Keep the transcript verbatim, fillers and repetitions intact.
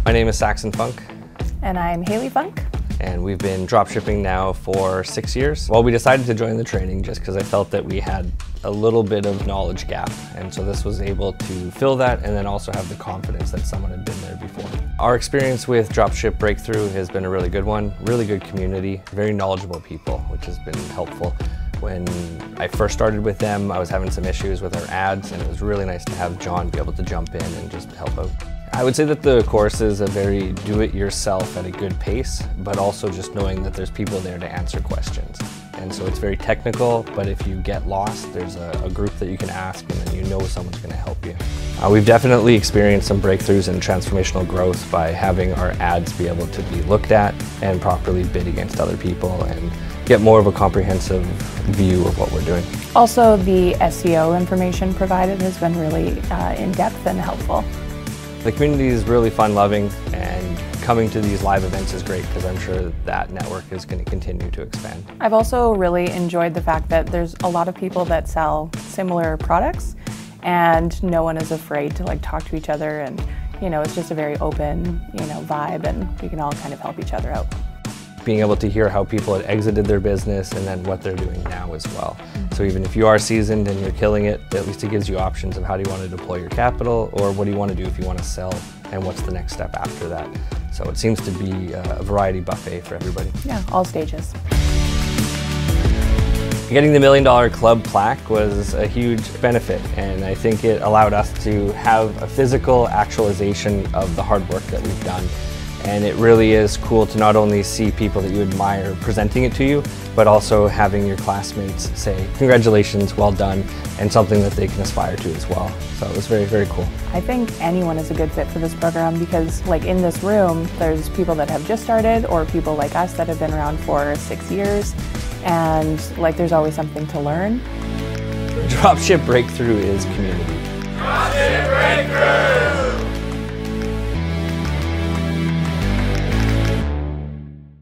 My name is Saxon Funk. And I'm Hailey Funk. And we've been dropshipping now for six years. Well, we decided to join the training just because I felt that we had a little bit of knowledge gap. And so this was able to fill that and then also have the confidence that someone had been there before. Our experience with Dropship Breakthru has been a really good one. Really good community, very knowledgeable people, which has been helpful. When I first started with them, I was having some issues with our ads, and it was really nice to have John be able to jump in and just help out. I would say that the course is a very do-it-yourself at a good pace, but also just knowing that there's people there to answer questions. And so it's very technical, but if you get lost, there's a, a group that you can ask, and then you know someone's going to help you. Uh, we've definitely experienced some breakthroughs in transformational growth by having our ads be able to be looked at and properly bid against other people and get more of a comprehensive view of what we're doing. Also, the S E O information provided has been really uh, in-depth and helpful. The community is really fun-loving, and coming to these live events is great because I'm sure that network is going to continue to expand. I've also really enjoyed the fact that there's a lot of people that sell similar products, and no one is afraid to like talk to each other, and you know, it's just a very open, you know, vibe, and we can all kind of help each other out. Being able to hear how people had exited their business and then what they're doing now as well. Mm-hmm. So even if you are seasoned and you're killing it, at least it gives you options of how do you want to deploy your capital, or what do you want to do if you want to sell, and what's the next step after that. So it seems to be a variety buffet for everybody. Yeah, all stages. Getting the Million Dollar Club plaque was a huge benefit, and I think it allowed us to have a physical actualization of the hard work that we've done. And it really is cool to not only see people that you admire presenting it to you, but also having your classmates say, congratulations, well done, and something that they can aspire to as well. So it was very, very cool. I think anyone is a good fit for this program because, like, in this room, there's people that have just started or people like us that have been around for six years, and like there's always something to learn. Dropship Breakthru is community. Dropship Breakthru!